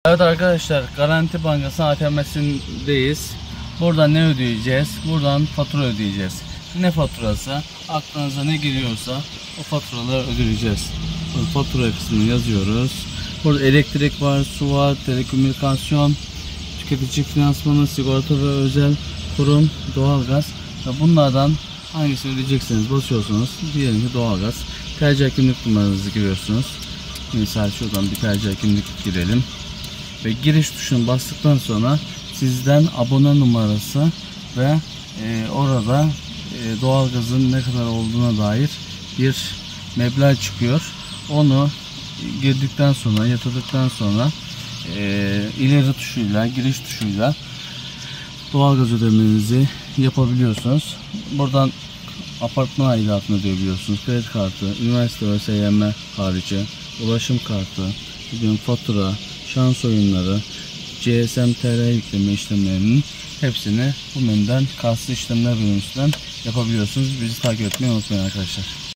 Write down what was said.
Evet arkadaşlar, Garanti Bankası ATM'sindeyiz. Buradan ne ödeyeceğiz? Buradan fatura ödeyeceğiz. Ne faturası? Aklınıza ne geliyorsa o faturaları ödeyeceğiz. Fatura kısmını yazıyoruz. Burada elektrik var, su var, telekomünikasyon, tüketici finansmanı, sigorta ve özel kurum, doğalgaz. Bunlardan hangisini ödeyecekseniz basıyorsunuz. Diyelim ki doğalgaz. Tercih kimlik numaranızı giriyorsunuz. Mesela şuradan bir tercih kimlik girelim. Ve giriş tuşuna bastıktan sonra sizden abone numarası ve orada doğalgazın ne kadar olduğuna dair bir meblağ çıkıyor. Onu girdikten sonra, yatırdıktan sonra ileri tuşuyla, giriş tuşuyla doğalgaz ödemenizi yapabiliyorsunuz. Buradan apartman aidatını ödeyebiliyorsunuz. Kredi kartı, üniversite ve SYM harici, ulaşım kartı, fatura, şans oyunları, GSM TR yükleme işlemlerinin hepsini bu menüden, kasa işlemler bölümünden yapabiliyorsunuz. Bizi takip etmeyi unutmayın arkadaşlar.